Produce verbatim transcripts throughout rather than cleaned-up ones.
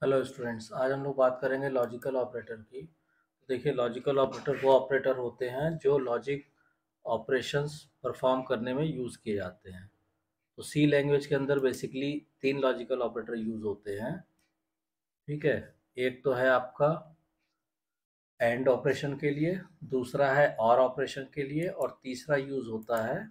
Hello students, आज हम लोग बात करेंगे लॉजिकल ऑपरेटर की। तो देखिए, लॉजिकल ऑपरेटर वो ऑपरेटर होते हैं जो लॉजिक ऑपरेशंस परफॉर्म करने में यूज़ किए जाते हैं। तो सी लैंग्वेज के अंदर बेसिकली तीन लॉजिकल ऑपरेटर यूज़ होते हैं। ठीक है, एक तो है आपका एंड ऑपरेशन के लिए, दूसरा है और ऑपरेशन के लिए, और तीसरा यूज़ होता है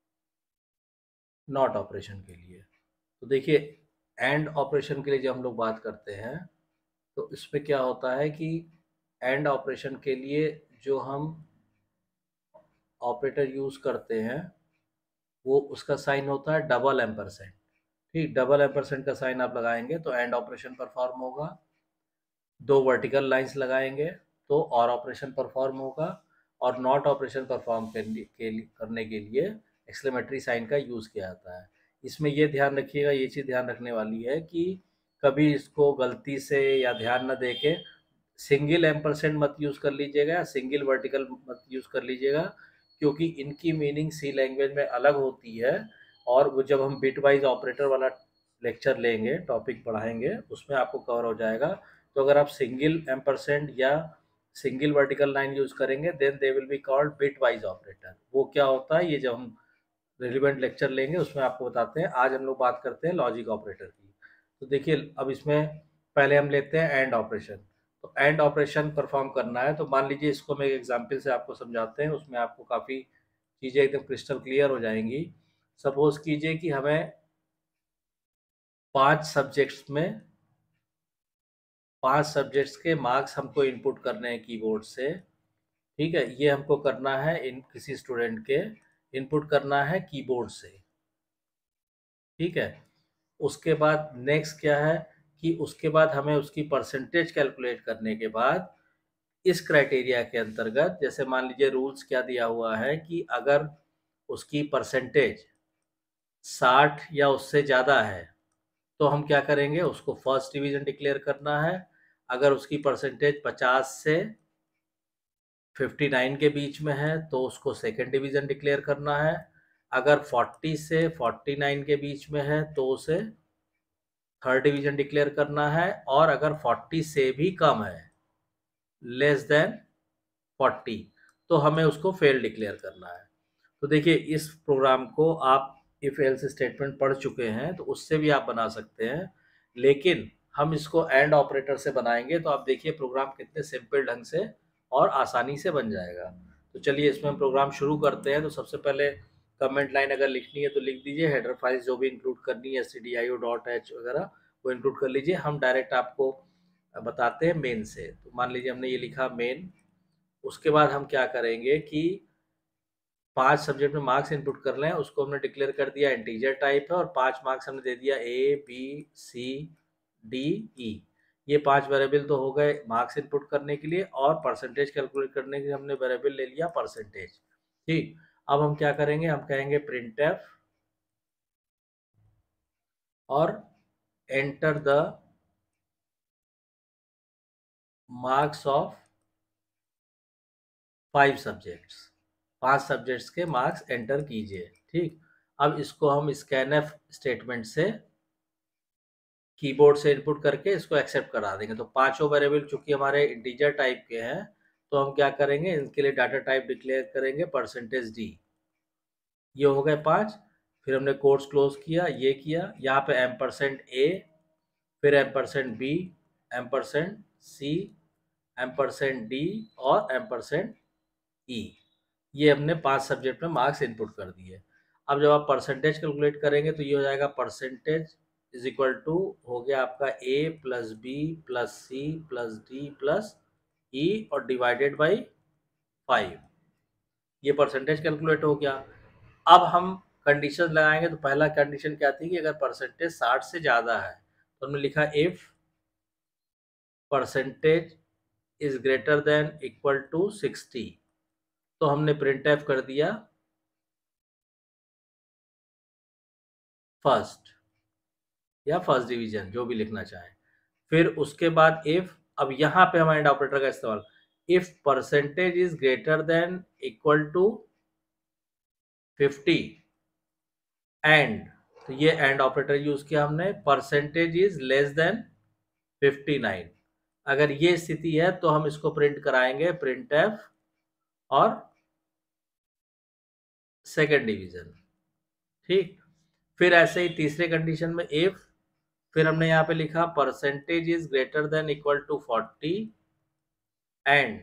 नॉट ऑपरेशन के लिए। तो देखिए, एंड ऑपरेशन के लिए जब हम लोग बात करते हैं तो इसमें क्या होता है कि एंड ऑपरेशन के लिए जो हम ऑपरेटर यूज़ करते हैं वो उसका साइन होता है डबल एम्परसेंड। ठीक, डबल एम्परसेंड का साइन आप लगाएंगे तो एंड ऑपरेशन परफॉर्म होगा। दो वर्टिकल लाइंस लगाएंगे तो और ऑपरेशन परफॉर्म होगा। और नॉट ऑपरेशन परफॉर्म करने के लिए करने के लिए एक्सक्लेमेटरी साइन का यूज़ किया जाता है। इसमें ये ध्यान रखिएगा, ये चीज़ ध्यान रखने वाली है कि कभी इसको गलती से या ध्यान न दे के सिंगल एम्परसेंड मत यूज़ कर लीजिएगा या सिंगल वर्टिकल मत यूज़ कर लीजिएगा, क्योंकि इनकी मीनिंग सी लैंग्वेज में अलग होती है। और वो जब हम बिट वाइज ऑपरेटर वाला लेक्चर लेंगे, टॉपिक पढ़ाएंगे, उसमें आपको कवर हो जाएगा। तो अगर आप सिंगल एम्परसेंड या सिंगल वर्टिकल लाइन यूज़ करेंगे then they will be called bitwise operator. वो क्या होता है ये जब हम रिलेवेंट लेक्चर लेंगे उसमें आपको बताते हैं। आज हम लोग बात करते हैं लॉजिक ऑपरेटर की। तो देखिए, अब इसमें पहले हम लेते हैं एंड ऑपरेशन। तो एंड ऑपरेशन परफॉर्म करना है तो मान लीजिए, इसको मैं एक एग्जांपल से आपको समझाते हैं, उसमें आपको काफ़ी चीज़ें एकदम क्रिस्टल क्लियर हो जाएंगी। सपोज कीजिए कि हमें पांच सब्जेक्ट्स में पांच सब्जेक्ट्स के मार्क्स हमको इनपुट करने हैं कीबोर्ड से। ठीक है, ये हमको करना है, इन किसी स्टूडेंट के इनपुट करना है कीबोर्ड से। ठीक है, उसके बाद नेक्स्ट क्या है कि उसके बाद हमें उसकी परसेंटेज कैलकुलेट करने के बाद इस क्राइटेरिया के अंतर्गत, जैसे मान लीजिए रूल्स क्या दिया हुआ है कि अगर उसकी परसेंटेज साठ या उससे ज़्यादा है तो हम क्या करेंगे, उसको फर्स्ट डिवीजन डिक्लेयर करना है। अगर उसकी परसेंटेज पचास से उनसठ के बीच में है तो उसको सेकंड डिवीजन डिक्लेयर करना है। अगर चालीस से उनचास के बीच में है तो उसे थर्ड डिवीजन डिक्लेयर करना है। और अगर चालीस से भी कम है, लेस देन चालीस, तो हमें उसको फेल डिक्लेयर करना है। तो देखिए, इस प्रोग्राम को आप इफ एल्स स्टेटमेंट पढ़ चुके हैं तो उससे भी आप बना सकते हैं, लेकिन हम इसको एंड ऑपरेटर से बनाएंगे तो आप देखिए प्रोग्राम कितने सिंपल ढंग से और आसानी से बन जाएगा। तो चलिए इसमें हम प्रोग्राम शुरू करते हैं। तो सबसे पहले कमेंट लाइन अगर लिखनी है तो लिख दीजिए, हेडर फाइल्स जो भी इंक्लूड करनी है, S T D I O dot H वगैरह वो इंक्लूड कर लीजिए। हम डायरेक्ट आपको बताते हैं मेन से। तो मान लीजिए हमने ये लिखा मेन। उसके बाद हम क्या करेंगे कि पांच सब्जेक्ट में मार्क्स इनपुट कर लें, उसको हमने डिक्लेयर कर दिया इंटीजर टाइप है, और पांच मार्क्स हमने दे दिया A B C D E. ये पांच वेरिएबल तो हो गए मार्क्स इनपुट करने के लिए, और परसेंटेज कैलकुलेट करने के लिए हमने वेरिएबल ले लिया परसेंटेज। ठीक, अब हम क्या करेंगे, हम कहेंगे प्रिंट एफ और enter the marks of five subjects. पांच सब्जेक्ट्स के मार्क्स एंटर कीजिए। ठीक, अब इसको हम स्कैनएफ स्टेटमेंट से कीबोर्ड से इनपुट करके इसको एक्सेप्ट करा देंगे। तो पांचों वेरिएबल चूंकि हमारे इंटीजर टाइप के हैं तो हम क्या करेंगे, इनके लिए डाटा टाइप डिक्लेयर करेंगे परसेंटेज डी। ये हो गए पांच। फिर हमने कोट्स क्लोज किया, ये किया, यहाँ पे एम परसेंट ए, फिर M percent B, M percent C, M percent D और एम परसेंट ई। ये हमने पांच सब्जेक्ट में मार्क्स इनपुट कर दिए। अब जब आप परसेंटेज कैलकुलेट करेंगे तो ये हो जाएगा परसेंटेज इज इक्वल टू, हो गया आपका A plus B plus C plus D plus E और डिवाइडेड बाई फाइव। ये परसेंटेज कैलकुलेट हो गया। अब हम कंडीशन लगाएंगे। तो पहला कंडीशन क्या थी कि अगर परसेंटेज साठ से ज़्यादा है तो हमने लिखा if percentage is greater than equal to sixty, तो हमने प्रिंट एफ कर दिया फर्स्ट या फर्स्ट डिवीजन, जो भी लिखना चाहे। फिर उसके बाद इफ, अब यहां पे हम एंड ऑपरेटर का इस्तेमाल, if percentage is greater than equal to fifty and, तो ये एंड ऑपरेटर यूज किया हमने। Percentage is less than fifty nine. अगर ये स्थिति है तो हम इसको प्रिंट कराएंगे प्रिंट एफ और सेकेंड डिवीजन। ठीक, फिर ऐसे ही तीसरे कंडीशन में इफ, फिर हमने यहाँ पे लिखा percentage is greater than equal to forty and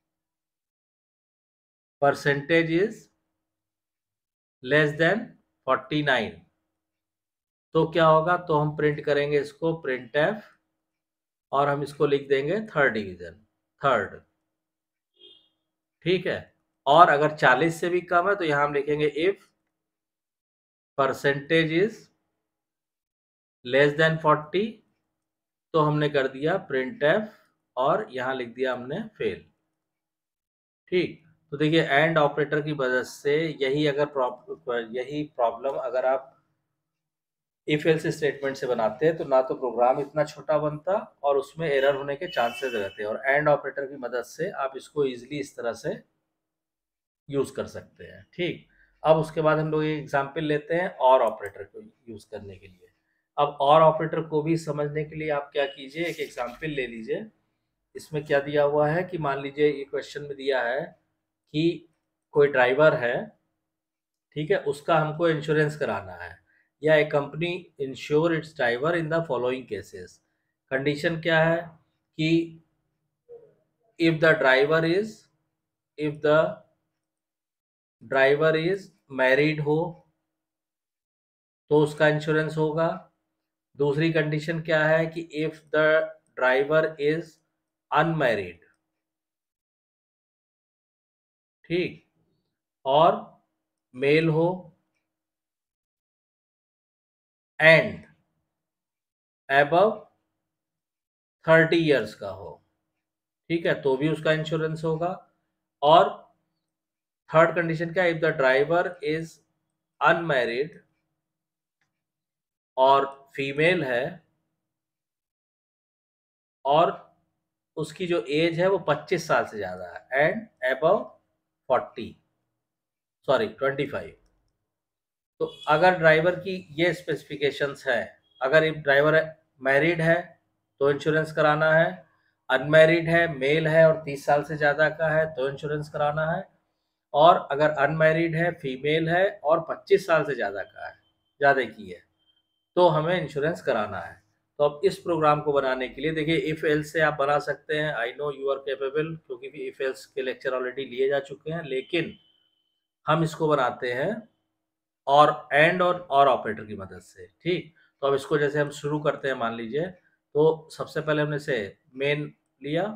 percentage is less than forty nine, तो क्या होगा, तो हम प्रिंट करेंगे इसको प्रिंट एफ और हम इसको लिख देंगे थर्ड डिवीजन, थर्ड। ठीक है, और अगर चालीस से भी कम है तो यहां हम लिखेंगे if percentage is less than forty, तो हमने कर दिया प्रिंट एफ और यहां लिख दिया हमने फेल। ठीक, तो देखिए एंड ऑपरेटर की मदद से यही अगर प्रॉब्लम यही प्रॉब्लम अगर आप इफ एल्स स्टेटमेंट से बनाते हैं तो ना तो प्रोग्राम इतना छोटा बनता और उसमें एरर होने के चांसेस रहते हैं, और एंड ऑपरेटर की मदद से आप इसको इजीली इस तरह से यूज कर सकते हैं। ठीक, अब उसके बाद हम लोग एक एग्जांपल लेते हैं और ऑपरेटर को यूज करने के लिए। अब और ऑपरेटर को भी समझने के लिए आप क्या कीजिए, एक एग्जांपल ले लीजिए। इसमें क्या दिया हुआ है कि मान लीजिए ये क्वेश्चन में दिया है कि कोई ड्राइवर है, ठीक है, उसका हमको इंश्योरेंस कराना है, या a company insure its driver in the following cases. Condition क्या है कि if the driver is if the driver is married हो तो उसका इंश्योरेंस होगा। दूसरी कंडीशन क्या है कि if the driver is unmarried, ठीक, और मेल हो एंड एबव थर्टी इयर्स का हो, ठीक है, तो भी उसका इंश्योरेंस होगा। और थर्ड कंडीशन क्या है, if the driver is unmarried और फीमेल है और उसकी जो एज है वो पच्चीस साल से ज्यादा है and above forty, sorry twenty five. तो अगर ड्राइवर की ये स्पेसिफिकेशंस है, अगर एक ड्राइवर मैरिड है तो इंश्योरेंस कराना है, अनमैरिड है, मेल है और तीस साल से ज़्यादा का है तो इंश्योरेंस कराना है, और अगर अनमैरिड है, फीमेल है और पच्चीस साल से ज़्यादा का है, ज़्यादा की है, तो हमें इंश्योरेंस कराना है। तो अब इस प्रोग्राम को बनाने के लिए देखिए इफ एल्स से आप बना सकते हैं, I know you are capable, क्योंकि इफ एल्स के लेक्चर ऑलरेडी लिए जा चुके हैं, लेकिन हम इसको बनाते हैं और एंड और और ऑपरेटर की मदद से। ठीक, तो अब इसको जैसे हम शुरू करते हैं, मान लीजिए तो सबसे पहले हमने से मेन लिया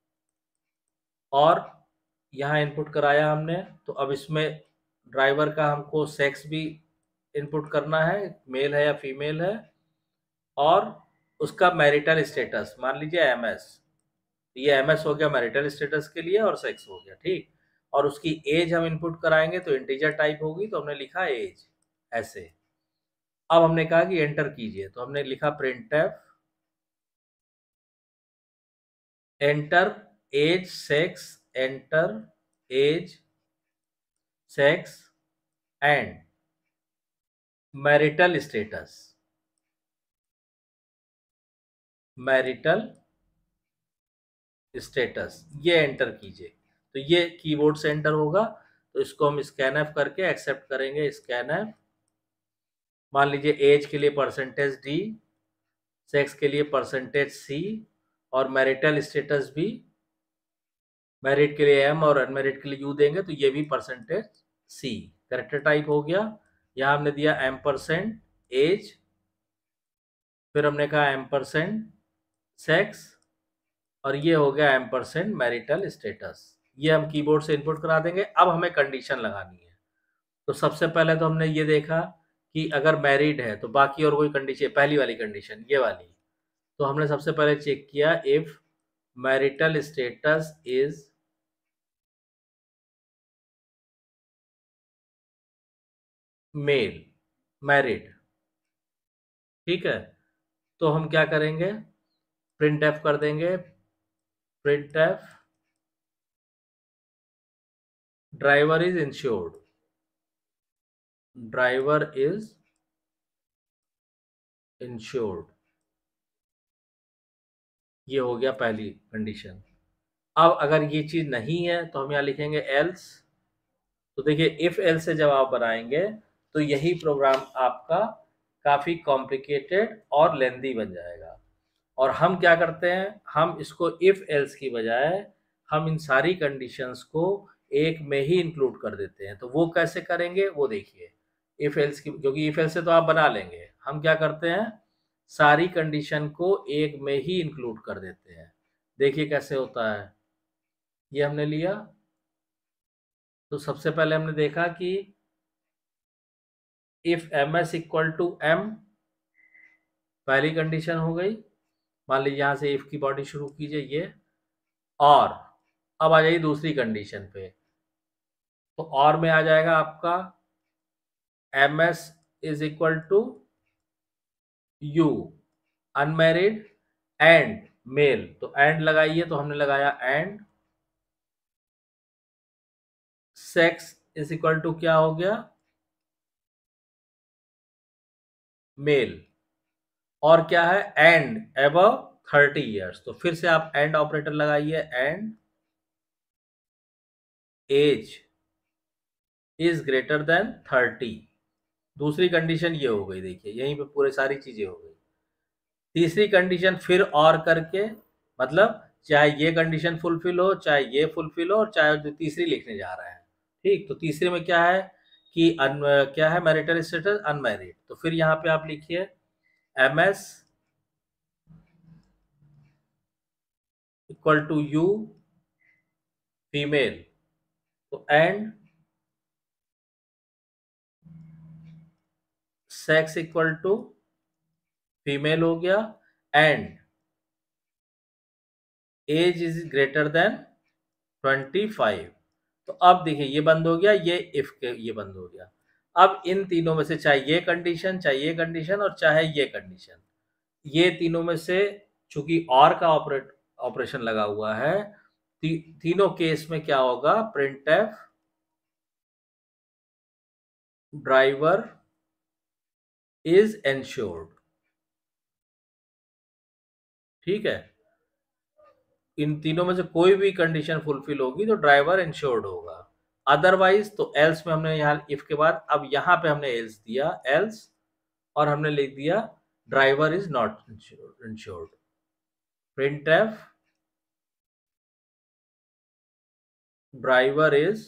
और यहाँ इनपुट कराया हमने, तो अब इसमें ड्राइवर का हमको सेक्स भी इनपुट करना है, मेल है या फीमेल है, और उसका मैरिटल स्टेटस मान लीजिए एमएस, ये एमएस हो गया मैरिटल स्टेटस के लिए और सेक्स हो गया। ठीक, और उसकी एज हम इनपुट कराएंगे तो इंटीजर टाइप होगी, तो हमने लिखा एज ऐसे। अब हमने कहा कि एंटर कीजिए, तो हमने लिखा printf enter age sex, enter age sex and marital status, marital status ये एंटर कीजिए। तो ये कीबोर्ड से एंटर होगा, तो इसको हम स्कैन एफ करके एक्सेप्ट करेंगे, स्कैन एफ। मान लीजिए एज के लिए परसेंटेज डी, सेक्स के लिए परसेंटेज सी और मैरिटल स्टेटस भी, मैरिड के लिए एम और अनमैरिड के लिए यू देंगे, तो ये भी परसेंटेज सी। करेक्टर टाइप हो गया। यहाँ हमने दिया एम परसेंट एज, फिर हमने कहा एम परसेंट सेक्स, और ये हो गया एम परसेंट मैरिटल स्टेटस। ये हम कीबोर्ड से इनपुट करा देंगे। अब हमें कंडीशन लगानी है, तो सबसे पहले तो हमने ये देखा कि अगर मैरिड है तो बाकी और कोई कंडीशन, पहली वाली कंडीशन ये वाली, तो हमने सबसे पहले चेक किया if marital status is male, married, ठीक है, तो हम क्या करेंगे, प्रिंट एफ कर देंगे, printf driver is insured, driver is insured, ये हो गया पहली कंडीशन। अब अगर ये चीज नहीं है तो हम यहाँ लिखेंगे एल्स। तो देखिए इफ एल्स से जब आप बनाएंगे तो यही प्रोग्राम आपका काफी कॉम्प्लिकेटेड और लेंदी बन जाएगा। और हम क्या करते हैं, हम इसको इफ एल्स की बजाय हम इन सारी कंडीशंस को एक में ही इंक्लूड कर देते हैं। तो वो कैसे करेंगे वो देखिए। इफ एल्स की, क्योंकि इफ एल्स से तो आप बना लेंगे, हम क्या करते हैं सारी कंडीशन को एक में ही इंक्लूड कर देते हैं। देखिए कैसे होता है। ये हमने लिया, तो सबसे पहले हमने देखा कि if M S equal to M, पहली कंडीशन हो गई। मान लीजिए यहां से इफ की बॉडी शुरू कीजिए ये, और अब आ जाइए दूसरी कंडीशन पे। तो और में आ जाएगा आपका M S is equal to U unmarried and male. तो एंड लगाइए, तो हमने लगाया and sex is equal to क्या हो गया मेल। और क्या है एंड एबव थर्टी इयर्स। तो फिर से आप एंड ऑपरेटर लगाइए, and age is greater than thirty. दूसरी कंडीशन ये हो गई, देखिए यहीं पे पूरे सारी चीजें हो गई। तीसरी कंडीशन फिर और करके, मतलब चाहे ये कंडीशन फुलफिल हो, चाहे ये फुलफिल हो, और चाहे जो तीसरी लिखने जा रहे हैं। ठीक, तो तीसरे में क्या है कि अन, क्या है मैरिटल स्टेटस अनमैरिड। तो फिर यहाँ पे आप लिखिए M S equal to U female. तो and sex equal to female हो गया, and age is greater than twenty five. तो अब देखिए ये बंद हो गया, ये इफ के ये बंद हो गया। अब इन तीनों में से चाहे ये कंडीशन, चाहे ये कंडीशन, और चाहे ये कंडीशन, ये तीनों में से चूंकि और का ऑपरेट ऑपरेशन लगा हुआ है, ती, तीनों केस में क्या होगा printf driver is insured. ठीक है, इन तीनों में से कोई भी कंडीशन फुलफिल होगी तो ड्राइवर इंश्योर्ड होगा। अदरवाइज तो एल्स में हमने यहाँ इफ के बाद अब यहाँ पे हमने एल्स दिया एल्स, और हमने लिख दिया driver is not insured. Printf driver is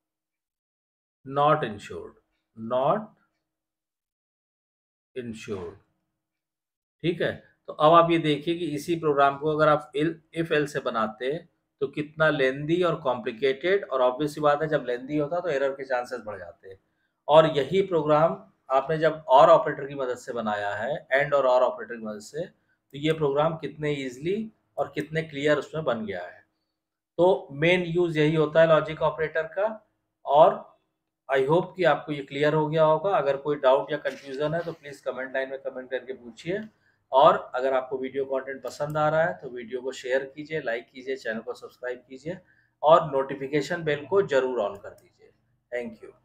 not insured, not insured. ठीक है, तो अब आप ये देखिए कि इसी प्रोग्राम को अगर आप इफ एल से बनाते तो कितना लेंदी और कॉम्प्लिकेटेड, और ऑब्वियस सी बात है जब लेंदी होता तो एरर के चांसेस बढ़ जाते। और यही प्रोग्राम आपने जब और ऑपरेटर की मदद से बनाया है, एंड और और ऑपरेटर की मदद से, तो ये प्रोग्राम कितने ईजिली और कितने क्लियर उसमें बन गया है। तो मेन यूज यही होता है लॉजिक ऑपरेटर का। और आई होप कि आपको ये क्लियर हो गया होगा। अगर कोई डाउट या कंफ्यूजन है तो प्लीज़ कमेंट लाइन में कमेंट करके पूछिए। और अगर आपको वीडियो कंटेंट पसंद आ रहा है तो वीडियो को शेयर कीजिए, लाइक कीजिए, चैनल को सब्सक्राइब कीजिए, और नोटिफिकेशन बेल को जरूर ऑन कर दीजिए। Thank you.